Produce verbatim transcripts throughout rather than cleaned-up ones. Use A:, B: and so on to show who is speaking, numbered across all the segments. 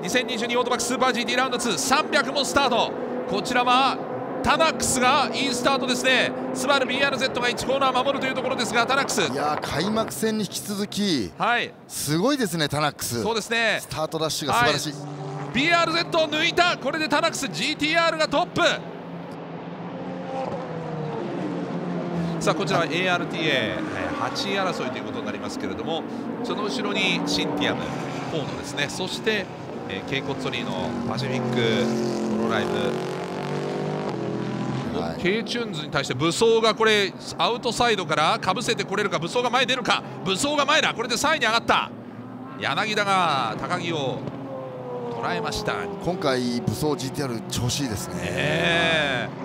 A: にせんにじゅうにオートバックスーパー ジーティー ラウンドツーさんびゃくもスタート。こちらはタナックスがいいスタートですね。スバル ビーアールゼット がいちコーナー守るというところですが、タナックス、
B: いや開幕戦に引き続き、はい、すごいですねタナックス。
A: そうですね、
B: スタートダッシュが素晴らしい、はい、
A: ビーアールゼット を抜いた。これでタナックス ジーティーアール がトップ。さあこちらは エーアールティーエーはちい争いということになりますけれども、その後ろにシンティアム、フォーノですね、そして、えー、ケイコッツォリーのパシフィックホロライブ、はい、ケイチューンズに対して武装がこれアウトサイドからかぶせてこれるか、武装が前に出るか、武装が前だ。これでさんいに上がった柳田が高木を捉えました。
B: 今回武装 ジーティーアール 調子いいですね。えー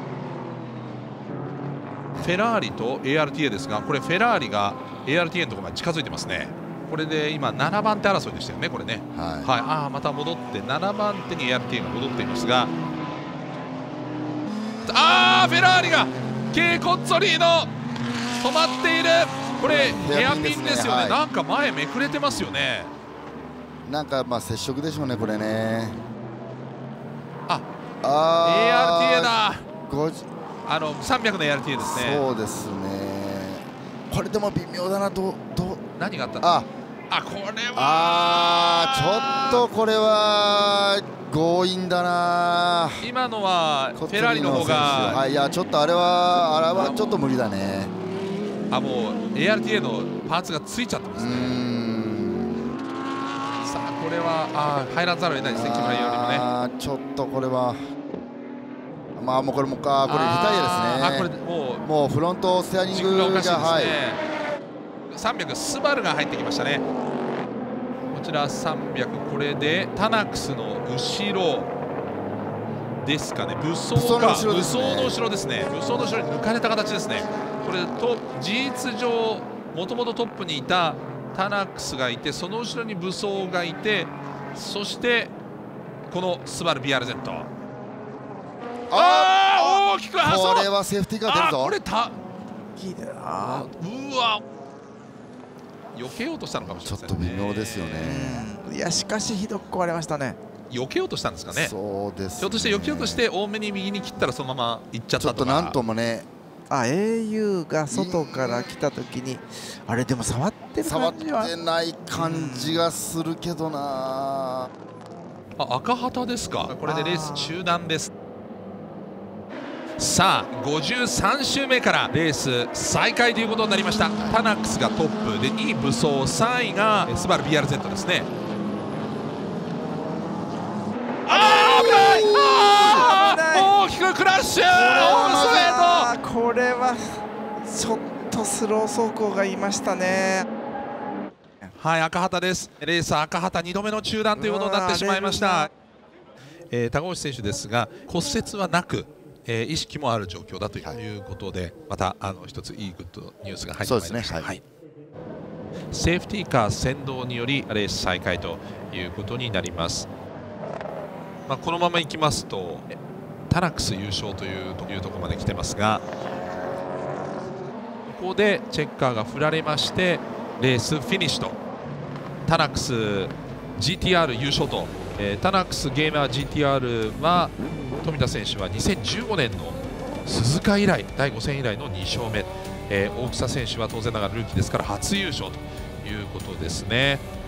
A: フェラーリと エーアールティーエー ですが、これフェラーリが エーアールティーエー のところまで近づいてますね。これで今ななばん手争いでしたよね、これね。はい、はい、ああまた戻ってななばん手に エーアールティーエー が戻っていますが、ああフェラーリがケイコッツォリーの止まっている。これヘアピンですよね、はい、なんか前めくれてますよね。
B: なんかまあ接触でしょうね、これね。
A: ああ エーアールティーエー だ。あのさんびゃくの エーアールティーエー ですね。
B: そうですね。これでも微妙だなと。と
A: 何があったんですか。あ、これは
B: あーちょっとこれは強引だな。
A: 今のはフェラーリの方が、
B: はい、いやちょっとあれはあれはちょっと無理だね。
A: あ、もう エーアールティーエー のパーツがついちゃってますね。さあこれはあ入らざるを得ないですね、木村よりもね。
B: あちょっとこれは。まあもうこれもか、これリタイアですね。あこれもうもうフロントステアリングがおかしいですね。はい、
A: さんびゃくスバルが入ってきましたね。こちらさんびゃく、これでタナックスの後ろですかね。武装か、武装の後ろですね。武装の後ろに抜かれた形ですね。これと事実上もともとトップにいたタナックスがいて、その後ろに武装がいて、そしてこのスバル ビーアールゼット。ああ大きく
B: これはセーフティーが出るぞ。
A: これた
B: いいな。
A: うわ避けようとしたのかもしれませんね。
B: ちょっと微妙ですよね。
C: いやしかしひどく壊れましたね。
A: 避けようとしたんですかね。
B: そうですね。
A: ひょっとして避けようとして多めに右に切ったらそのまま行っちゃったとか。
B: ちょっとなんともね。
C: あ エーユー が外から来た時にあれでも触ってる感じは
B: 触ってない感じがするけどな。
A: あ赤旗ですか。これでレース中断です。さあごじゅうさん周目からレース再開ということになりました。タナックスがトップでにい武装、さんいがスバル ビーアールゼット ですね。あー危ない、あー大きくクラッシュ、オールスウェー
C: ド。これはちょっとスロー走行がいましたね。
A: はい赤旗です。レース赤旗にどめの中断ということになってしまいました。えー、高橋選手ですが骨折はなく、えー、意識もある状況だということで、はい、またあの一ついいグッドニュースが入ってまいりました。ねはい、セーフティーカー先導によりレース再開ということになります。まあ、このままいきますとタナックス優勝というというところまで来てますが、ここでチェッカーが振られましてレースフィニッシュとタナックス ジーティーアール 優勝と、えー、タナックスゲーマー ジーティーアール は富田選手はにせんじゅうごねんの鈴鹿以来だいご戦以来のに勝目、えー、大草選手は当然ながらルーキーですから初優勝ということですね。